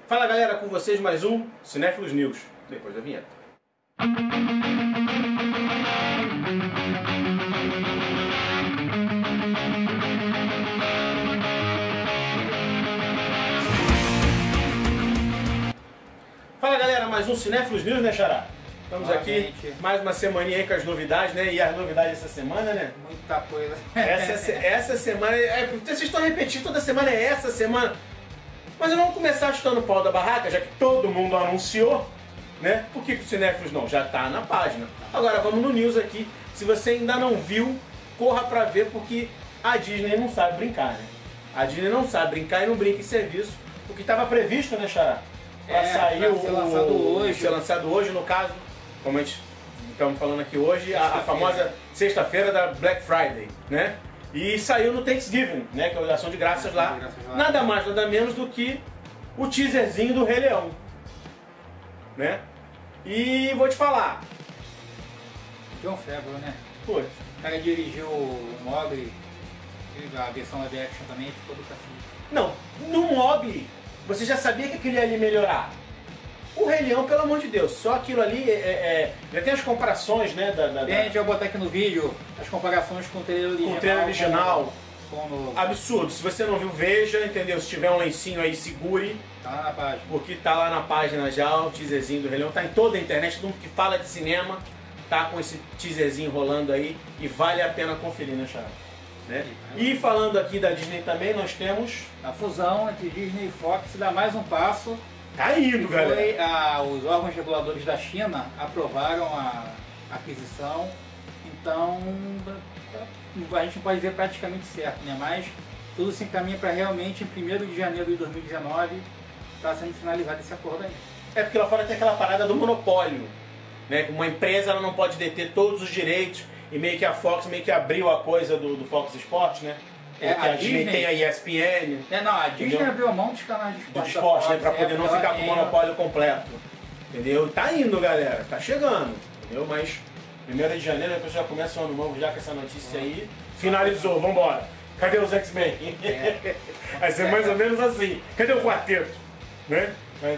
Fala galera, com vocês mais um Cinéfilos News, depois da vinheta. Fala galera, mais um Cinéfilos News, né, Xará? Estamos aqui, mais uma semaninha aí com as novidades, né? E as novidades dessa semana, né? Muita coisa. Essa semana, vocês estão repetindo, toda semana é essa semana. Mas vamos começar chutando o pau da barraca, já que todo mundo anunciou, né? Por que o Cinéfilos não? Já está na página. Agora vamos no news aqui. Se você ainda não viu, corra pra ver, porque a Disney não sabe brincar, né? A Disney não sabe brincar e não brinca em serviço. O que estava previsto, né, Xará? Pra sair ser lançado hoje, no caso, como a gente estamos falando aqui hoje, a famosa sexta-feira da Black Friday, né? E saiu no Thanksgiving, né? Que é a ação de graças lá. Nada mais, nada menos do que o teaserzinho do Rei Leão, né? E vou te falar. John Favreau, né? Pô. O cara dirigiu o Mogli, a versão live action também, ficou do cacete. Não, no Mogli, você já sabia que aquilo ia ali melhorar. O Rei Leão, pelo amor de Deus, só aquilo ali já tem as comparações, né? A gente vai botar aqui no vídeo as comparações com o trailer original. Com o trailer original. Com Absurdo. Se você não viu, veja, entendeu? Se tiver um lencinho aí, segure. Tá lá na página. Porque tá lá na página já o teaserzinho do Rei Leão. Tá em toda a internet, todo mundo que fala de cinema tá com esse teaserzinho rolando aí. E vale a pena conferir, né, Charles? Né? E falando aqui da Disney também, nós temos a fusão entre Disney e Fox, dá mais um passo. Tá indo, galera. Os órgãos reguladores da China aprovaram a aquisição, então a gente não pode dizer praticamente certo, né? Mas tudo se encaminha para realmente em 1º de janeiro de 2019 está sendo finalizado esse acordo aí. É porque lá fora tem aquela parada do monopólio, né? Uma empresa ela não pode deter todos os direitos e meio que a Fox meio que abriu a coisa do Fox Sports, né? A Disney tem a ESPN. A Disney abriu a mão dos canais de esporte, né? Pra poder não ficar com o monopólio completo. Entendeu? Tá indo, galera. Tá chegando. Entendeu? Mas 1º de janeiro, depois já começa o ano novo já com essa notícia aí. Finalizou, vambora. Cadê os X-Men? Vai ser mais ou menos assim. Cadê o quarteto? Né?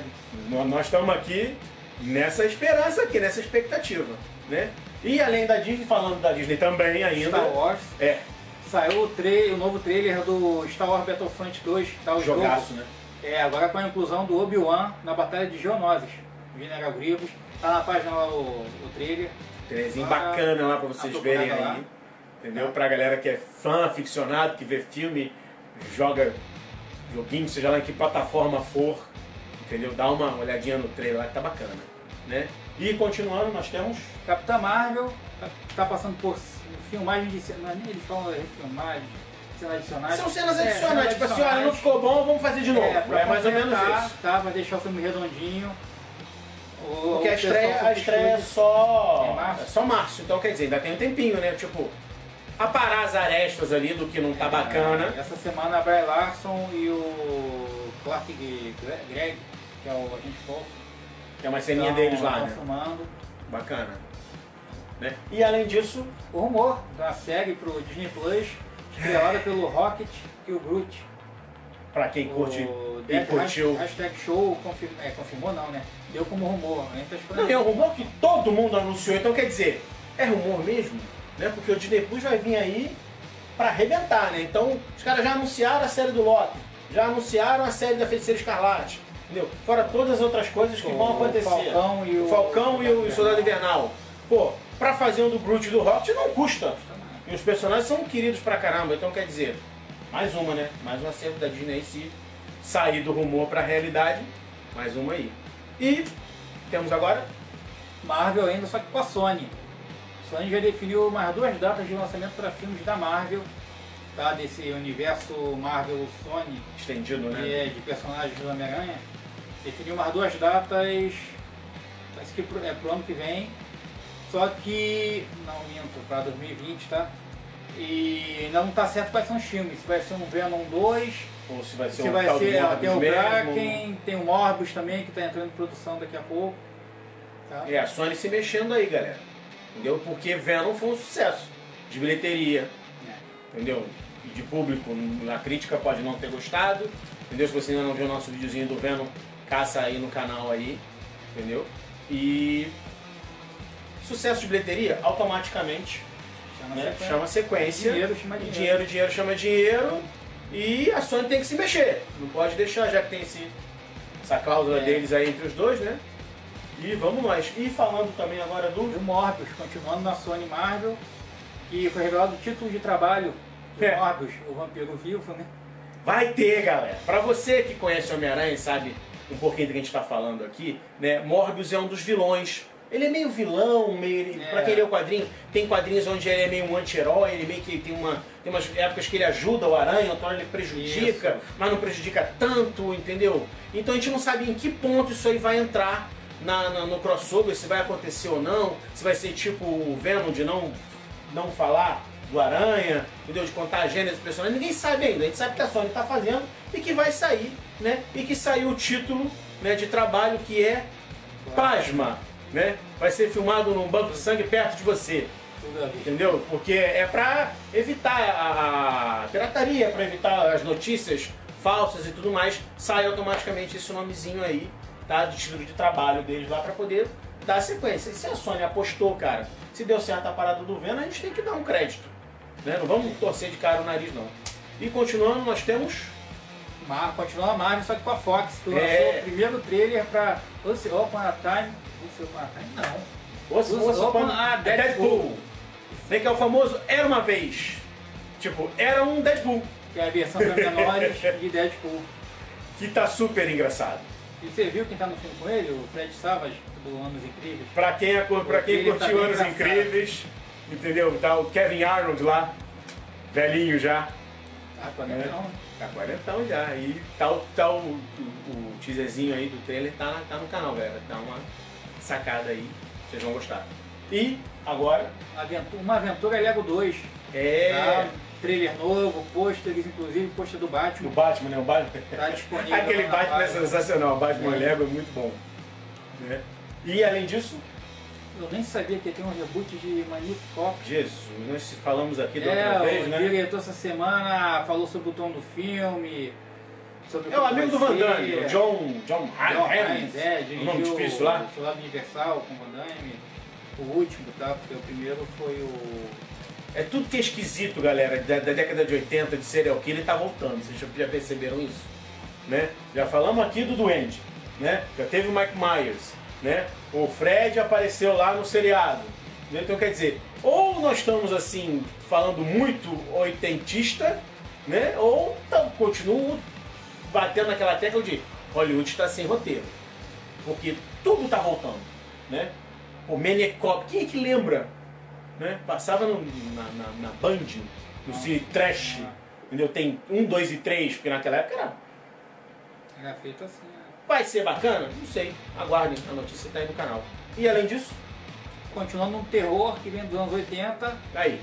Nós estamos aqui nessa esperança aqui, nessa expectativa. Né? E além da Disney, falando da Disney também ainda. Star Wars. Saiu o novo trailer do Star Wars Battlefront 2, tá o jogaço, jogo. Né? Agora com a inclusão do Obi-Wan na Batalha de Geonosis, General Grievous. Tá na página lá o trailer. Trailerzinho bacana lá pra vocês verem aí. Lá. Entendeu? Pra galera que é fã, aficionado, que vê filme, joga joguinho, seja lá em que plataforma for. Entendeu? Dá uma olhadinha no trailer lá que tá bacana. Né? E continuando, nós temos Capitã Marvel, tá passando por filmagens de cenas, nem eles falam filmagem, cenas adicionais. São cenas adicionais, tipo assim, olha, não ficou bom, vamos fazer de novo. É mais ou menos isso. Tá, vai deixar o filme redondinho. Porque a estreia é só março, então quer dizer, ainda tem um tempinho, né? Tipo, aparar as arestas ali do que não tá bacana. Essa semana a Brie Larson e o Clark Gregg, que é o agente Paul, que é uma ceninha deles lá, né? Filmando. Bacana. Né? E além disso, o rumor da série pro Disney Plus, estrelada pelo Rocket e o Groot. Pra quem curte e curtiu. Hashtag show confirmou não, né? Deu como rumor. Não, é um rumor que todo mundo anunciou, então quer dizer, é rumor mesmo? Né? Porque o Disney Plus vai vir aí pra arrebentar, né? Então os caras já anunciaram a série do Loki, já anunciaram a série da Feiticeira Escarlate, entendeu? Fora todas as outras coisas que vão acontecer. O Falcão e o Soldado Invernal. Pô, pra fazer um do Groot e do Rocket não custa. E os personagens são queridos pra caramba, então quer dizer, mais uma, né? Mais um acerto da Disney aí, se sair do rumor pra realidade, mais uma aí. E temos agora Marvel ainda, só que com a Sony. A Sony já definiu mais 2 datas de lançamento para filmes da Marvel, tá? Desse universo Marvel Sony estendido, né? De personagens do Homem-Aranha. Definiu mais 2 datas, parece que é pro ano que vem. Só que, não minto, para 2020, tá? E ainda não está certo quais são os filmes. Se vai ser um Venom 2, ou se vai ser um tal do Morbius tem o Kraken, tem o Morbius também, que está entrando em produção daqui a pouco. Tá? A Sony se mexendo aí, galera. Entendeu? Porque Venom foi um sucesso de bilheteria. Entendeu? E de público. A crítica pode não ter gostado. Entendeu? Se você ainda não viu o nosso videozinho do Venom, caça aí no canal aí, entendeu? E sucesso de bilheteria, automaticamente chama sequência. Dinheiro chama dinheiro. Dinheiro chama dinheiro. E a Sony tem que se mexer. Não pode deixar, já que tem essa cláusula deles aí entre os dois, né? E vamos nós. E falando também agora do Morbius, continuando na Sony Marvel, que foi revelado o título de trabalho do Morbius, o Vampiro Vivo, né? Vai ter, galera. Pra você que conhece Homem-Aranha e sabe um pouquinho do que a gente tá falando aqui, né? Morbius é um dos vilões. Ele é meio vilão, meio... Pra quem lê o quadrinho, tem quadrinhos onde ele é meio um anti-herói, ele meio que tem umas épocas que ele ajuda o Aranha, outra hora ele prejudica, mas não prejudica tanto, entendeu? Então a gente não sabe em que ponto isso aí vai entrar no crossover, se vai acontecer ou não, se vai ser tipo o Venom de não falar do Aranha, entendeu? De contar a gênese do personagem, ninguém sabe ainda. A gente sabe que a Sony está fazendo e que vai sair, né? E que saiu o título, né, de trabalho que é Plasma, né? Vai ser filmado num banco de sangue perto de você, entendeu? Porque é para evitar a pirataria, para evitar as notícias falsas e tudo mais, sai automaticamente esse nomezinho aí, tá? De título de trabalho deles lá para poder dar sequência. E se a Sony apostou, cara, se deu certo a parada do Venom, a gente tem que dar um crédito, né? Não vamos torcer de cara o nariz, não. E continuando, nós temos... Continuando a Marvel, só que com a Fox, que lançou o primeiro trailer pra Once Upon a Time... Once Upon a Deadpool. Vem que é o famoso Era Uma Vez. Tipo, era um Deadpool. Que é a versão para menores de Deadpool. Que tá super engraçado. E você viu quem tá no filme com ele? O Fred Savage, do Anos Incríveis. Pra quem curtiu Anos Incríveis, entendeu? Tá o Kevin Arnold lá, velhinho já. Tá quarentão, né? Tá quarentão já. E tá o teaserzinho aí do trailer, tá no canal, galera. Dá uma sacada aí, vocês vão gostar. E agora... Uma Aventura Lego 2. Tá? Trailer novo, pôsteres, inclusive pôster do Batman. Do Batman, né? O Batman. Tá disponível. Aquele Batman é sensacional, o Batman Lego é muito bom. Né? E além disso... Eu nem sabia que ia ter um reboot de Maniac Cop. Jesus, nós falamos aqui da outra vez, né? O diretor essa semana falou sobre o tom do filme. É o amigo do Van Damme, o John Hines. Dirigiu o nome difícil lá. O Soldado Universal com o Van Damme. O último, tá? Porque o primeiro foi o... É tudo que é esquisito, galera, da década de 80, de serial killer, tá voltando. Vocês já perceberam isso? Né? Já falamos aqui do Duende, né? Já teve o Mike Myers, né? O Fred apareceu lá no seriado. Né? Então quer dizer, ou nós estamos assim, falando muito oitentista, né? Ou continuo batendo naquela tecla de Hollywood está sem roteiro. Porque tudo tá voltando, né? O Maniac Cop, quem é que lembra? Né? Passava na Band, no Cine Trash, entendeu? Tem 1, 2 e 3, porque naquela época era feito assim, né? Vai ser bacana? Não sei. Aguardem, a notícia tá aí no canal. E além disso? Continuando um terror que vem dos anos 80. Aí.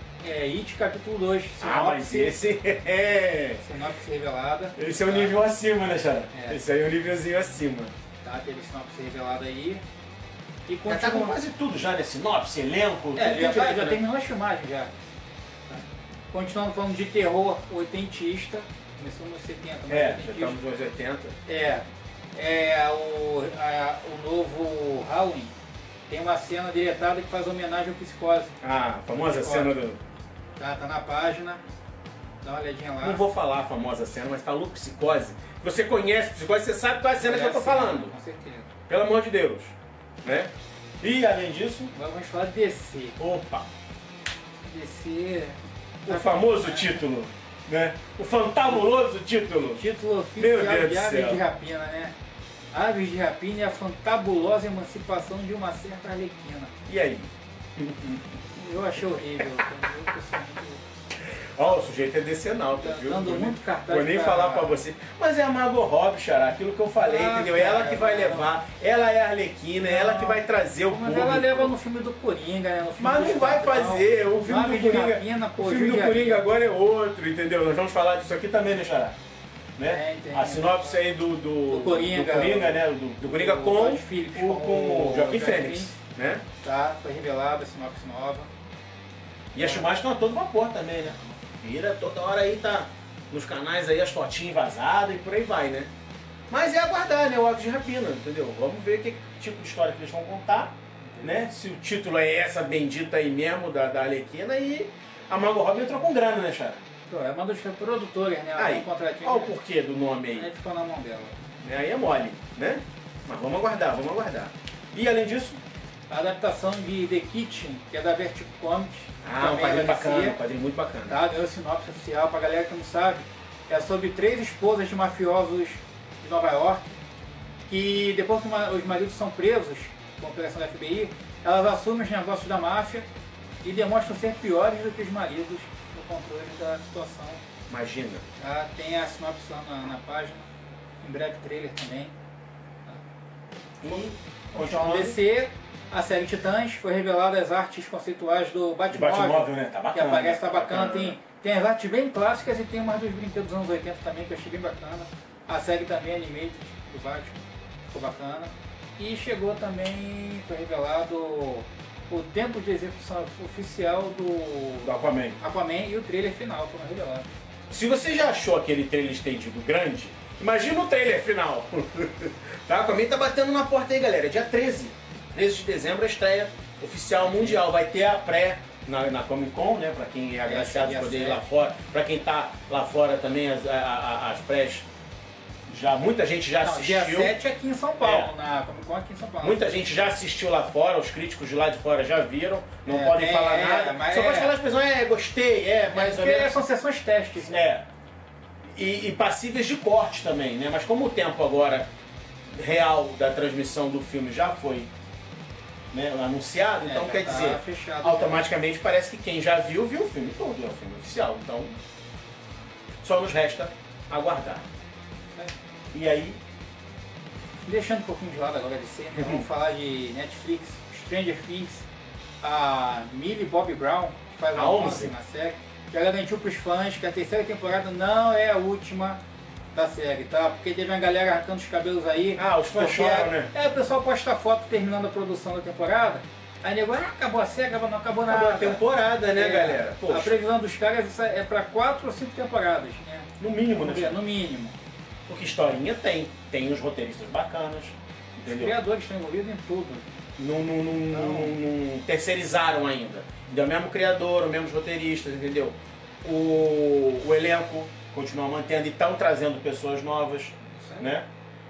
It capítulo 2. Sinopse. Mas esse é... Sinopse revelada. Esse é um nível acima, né, Xará? Esse aí é um nívelzinho acima. Tá, teve sinopse revelada aí. E já tá com quase tudo já, né? Sinopse, elenco... já terminou a filmagem já. Tá. Continuando falando de terror oitentista. Começou nos 70, mas já estamos nos 80. O novo Halloween tem uma cena diretada que faz homenagem ao Psicose. A famosa cena do... Tá na página. Dá uma olhadinha lá. Não vou falar a famosa cena, mas falou Psicose. Você conhece Psicose, você sabe qual é a cena que eu tô falando. Com certeza. Pelo amor de Deus. Né? E além disso... Vamos falar de DC. Opa! DC... O famoso título. Né? O fantabuloso título. Título oficial de Aves de Rapina, né? Aves de Rapina e a fantabulosa emancipação de uma certa Arlequina. E aí? Eu achei horrível. Ó, o sujeito é decenal, viu? Dando muito cartaz. Vou nem falar pra você. Mas é a Margot Robbie, Xará, aquilo que eu falei, entendeu? Cara, ela que vai levar, ela é a Arlequina, ela que vai trazer o público. Mas ela leva no filme do Coringa, né? No filme mas não vai fazer, o filme do Coringa. Rapina, O filme do Coringa agora é outro, entendeu? Nós vamos falar disso aqui também, né, Xará? Né? A sinopse aí do Coringa, né? Do Coringa com o Joaquim Fênix, né? Tá, foi revelada a sinopse nova. E a filmagem tá a todo vapor também, né? Vira toda hora aí, tá nos canais aí as fotinhas vazadas e por aí vai, né? Mas é aguardar, né? O Aves de Rapina, entendeu? Vamos ver que tipo de história que eles vão contar, né? Se o título é essa bendita aí mesmo da Arlequina e a Margot Robbie entrou com grana, né, Chara? É uma dos produtores, né? Aí, Um contratinho, olha o porquê do nome aí. aí ficou na mão dela. Aí é mole, né? Mas vamos aguardar, vamos aguardar. E além disso... A adaptação de The Kitchen, que é da Vertigo Comics. Ah, um quadrinho bacana, um quadrinho muito bacana. Tá, deu sinopse oficial pra galera que não sabe. É sobre 3 esposas de mafiosos de Nova York, que depois que os maridos são presos com a operação da FBI, elas assumem os negócios da máfia e demonstram ser piores do que os maridos no controle da situação. Imagina. Tá? Tem a sinopse lá na página, em breve trailer também. Tá? E continuando DC, a série Titãs foi revelada as artes conceituais do Batmóvel, né? Tá bacana. Que aparece, tá bacana. Tem as artes bem clássicas e tem umas dos brinquedos dos anos 80 também, que eu achei bem bacana. A série também animated do Batman, ficou bacana. E chegou também, foi revelado o tempo de execução oficial do Aquaman e o trailer final foram revelados. Se você já achou aquele trailer estendido grande, imagina o trailer final. Tá? Aquaman tá batendo na porta aí, galera. Dia 13 de dezembro a estreia oficial mundial. Vai ter a pré na Comic Con, né? Pra quem é agraciado de poder ir lá fora. Pra quem tá lá fora também, as prés. Muita gente já assistiu. Dia 7 aqui em São Paulo, na Comic Con aqui em São Paulo. Muita gente já assistiu lá fora, os críticos de lá de fora já viram, não podem falar nada. Só pode falar as pessoas, gostei, mais ou menos. São sessões testes. Né? E passíveis de corte também, né? Mas como o tempo agora real da transmissão do filme já foi, né, anunciado, então quer dizer, fechado, automaticamente parece que quem já viu o filme todo, é o filme oficial. Então, só nos resta aguardar. E aí? Deixando um pouquinho de lado agora de cena, vamos falar de Netflix, Stranger Things, a Millie Bobby Brown, que faz a 11 na série, já garantiu para os fãs que a terceira temporada não é a última da série, tá? Porque teve uma galera arrancando os cabelos aí. Os fãs choram, né? O pessoal posta foto terminando a produção da temporada, aí nego, acabou a série, não acabou nada. Acabou a temporada, né, galera? Poxa. A previsão dos caras é para 4 ou 5 temporadas, né? No mínimo, né? No mínimo. Porque historinha tem os roteiristas bacanas, entendeu? Os criadores estão envolvidos em tudo. Não terceirizaram ainda. Entendeu? O mesmo criador, os mesmos roteiristas, entendeu? O elenco continua mantendo e estão trazendo pessoas novas, né?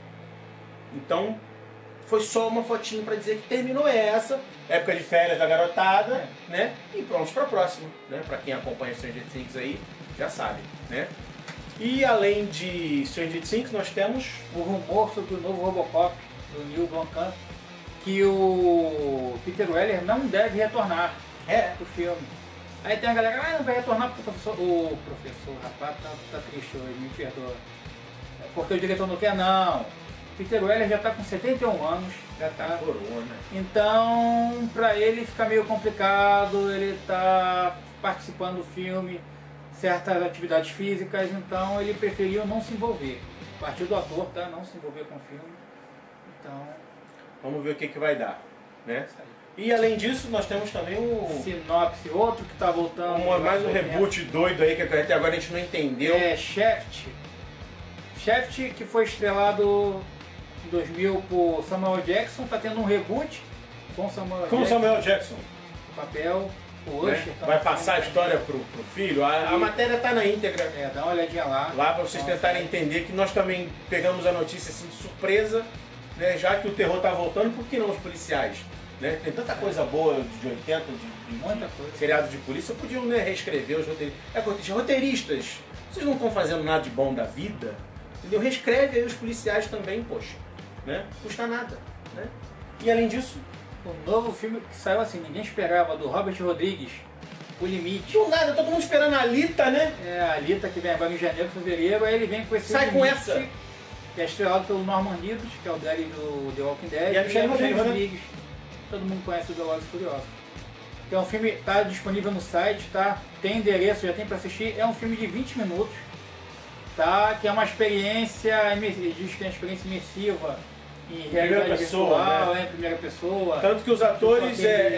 Então, foi só uma fotinho para dizer que terminou essa época de férias da garotada, né? E prontos para a próxima, né? Para quem acompanha Stranger Things aí, já sabe, né? E além de Stranger Things, nós temos o rumor sobre o novo Robocop, do Neil Blomkamp, que o Peter Weller não deve retornar pro filme. Aí tem a galera, não vai retornar porque o professor, rapaz, tá triste hoje, me perdoa. Porque o diretor não quer, não. Peter Weller já tá com 71 anos, já tá. Corona. Então, pra ele fica meio complicado, ele tá participando do filme, certas atividades físicas, então ele preferiu não se envolver. Partiu do ator, tá? Não se envolver com o filme. Então, vamos ver o que vai dar, né? E além disso, nós temos também o Sinopse, outro que tá voltando. Mais um reboot doido aí que até agora a gente não entendeu. Shaft. Shaft, que foi estrelado em 2000 por Samuel Jackson, tá tendo um reboot com Samuel Jackson. O papel. Vai passar a história pro filho. A matéria tá na íntegra. Dá uma olhadinha lá. Lá para vocês tentarem entender que nós também pegamos a notícia assim de surpresa, né? Já que o terror tá voltando, por que não os policiais? Né? Tem tanta coisa boa de 80, de muita coisa. Seriado de polícia, podiam, né, reescrever os roteiristas. Roteiristas, vocês não estão fazendo nada de bom da vida, entendeu? Reescreve aí os policiais também, poxa. Né? Custa nada. Né? E além disso, o novo filme que saiu assim, ninguém esperava, do Robert Rodrigues, O Limite. Do nada, todo mundo esperando a Alita, né? A Alita que vem agora em janeiro, fevereiro, aí ele vem com esse Sai Limite, com essa! Que é estrelado pelo Norman Reedus, que é o Derry do The Walking Dead, e a Michelle Rodrigues. Todo mundo conhece o Velozes e Furiosos. Então o filme está disponível no site, tá? Tem endereço, já tem para assistir. É um filme de 20 minutos, tá? Que é uma experiência, diz que é uma experiência imersiva em realidade virtual, em primeira pessoa. Tanto que os atores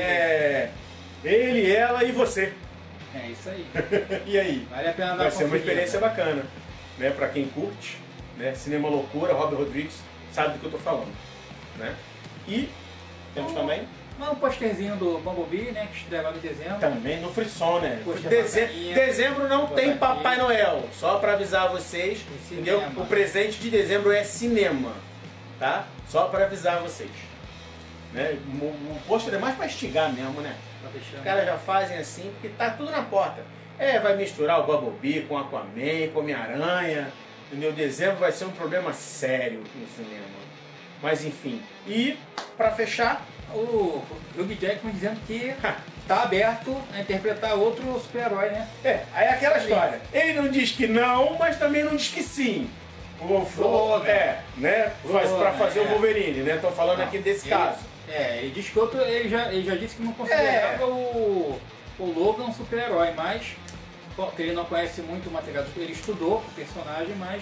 ele, ela e você. É isso aí. E aí? Vale a pena dar Vai ser uma experiência bacana, né? Para quem curte, né? Cinema Loucura, Robert Rodrigues sabe do que eu tô falando, né? E temos também um posterzinho do Bumblebee, né, que estreia logo em dezembro. também no Frisson, né? Poxa, Dezembro não tem bacaninha. Papai Noel, só pra avisar vocês, entendeu? cinema. O presente de dezembro é cinema, tá? Só pra avisar vocês, né? O pôster é mais pra estigar mesmo, né? Tá deixando. Os caras já fazem assim, porque tá tudo na porta. Vai misturar o Bumblebee com Aquaman, com Homem-Aranha, entendeu? Dezembro vai ser um problema sério no cinema. Mas enfim, e pra fechar, O Hugh Jackman dizendo que tá aberto a interpretar outro super-herói, né? aí é aquela história. Ele não diz que não, mas também não diz que sim. Né? Pra fazer o Wolverine, né? Tô falando aqui desse caso. Ele diz que ele já disse que não considerava o Logan um super-herói, mas que ele não conhece muito o material, ele estudou o personagem, mas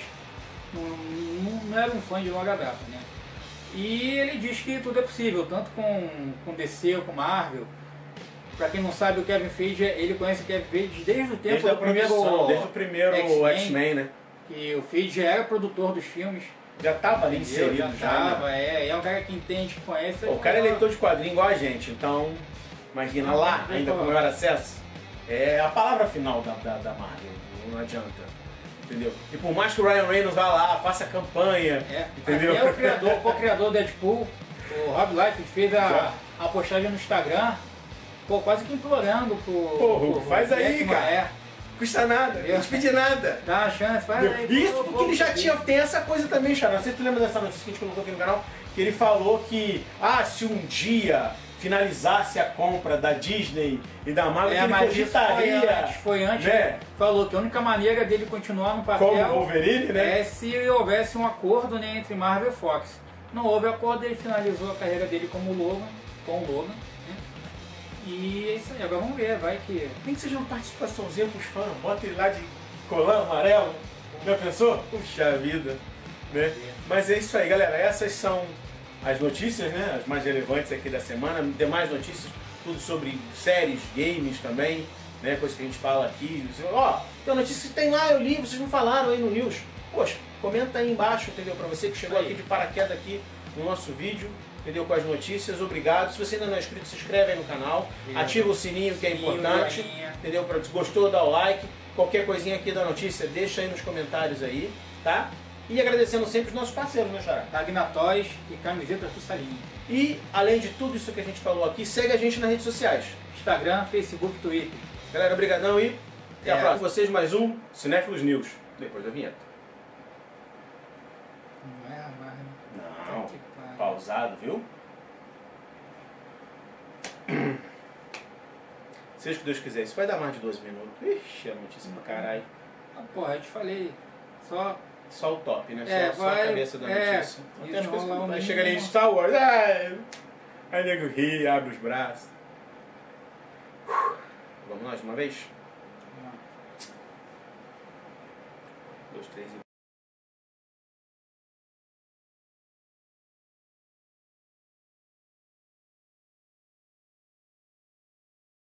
não era um fã de longa data, né? E ele diz que tudo é possível, tanto com DC ou com Marvel. Pra quem não sabe, o Kevin Feige, ele conhece o Kevin Feige desde o tempo do primeiro X-Men, né? Que o Feige já era produtor dos filmes. Já tava ali inserido já. Né? É um cara que entende, que conhece. O cara é leitor de quadrinho igual a gente, então imagina lá, ainda com maior acesso. É a palavra final da Marvel, não adianta. Entendeu? E por mais que o Ryan Reynolds vá lá, faça campanha, entendeu? Até o co-criador do Deadpool, o Rob Liefeld, fez a postagem no Instagram, quase que implorando pro faz aí, Jackman, cara. Custa nada, não te pedir nada. Dá uma chance, faz aí. Isso porque ele já tem essa coisa também, Xará. Não sei se tu lembra dessa notícia que a gente colocou aqui no canal, que ele falou que, se um dia finalizasse a compra da Disney e da Marvel, ele cogitaria. Foi antes, né? Falou que a única maneira dele continuar no papel como Wolverine, né? é se houvesse um acordo, né, entre Marvel e Fox. Não houve acordo, ele finalizou a carreira dele com o Logan, né? E é isso aí, agora vamos ver, vai que... Nem que seja uma participaçãozinha pros fãs, bota ele lá de colã amarelo, já pensou? Puxa vida, né? Mas é isso aí, galera, essas são as notícias, né, as mais relevantes aqui da semana, demais notícias, tudo sobre séries, games também, né, coisa que a gente fala aqui. Tem uma notícia que tem lá, eu li, vocês não falaram aí no news. Poxa, comenta aí embaixo, entendeu? Pra você que chegou aqui de paraquedas aqui no nosso vídeo, entendeu? Com as notícias, obrigado. Se você ainda não é inscrito, se inscreve aí no canal, ativa o sininho que é importante, entendeu? Se gostou, dá o like. Qualquer coisinha aqui da notícia, deixa aí nos comentários aí, tá? E agradecendo sempre os nossos parceiros, né, Xará? Ragnar Toys e camisetas do Salinho. E, além de tudo isso que a gente falou aqui, segue a gente nas redes sociais. Instagram, Facebook, Twitter. Galera, obrigadão e até a próxima. Com vocês mais um Cinéfilos News, depois da vinheta. Não é a Marvel. Não, pausado, viu? Seja o que Deus quiser, isso vai dar mais de 12 minutos. Ixi, é notícia pra caralho. Não, porra, eu te falei, Só o top, né? Só a cabeça da notícia. Tem as coisas que chega ali em Star Wars. Aí nego ri, abre os braços. Vamos nós, de uma vez? 2, 3 e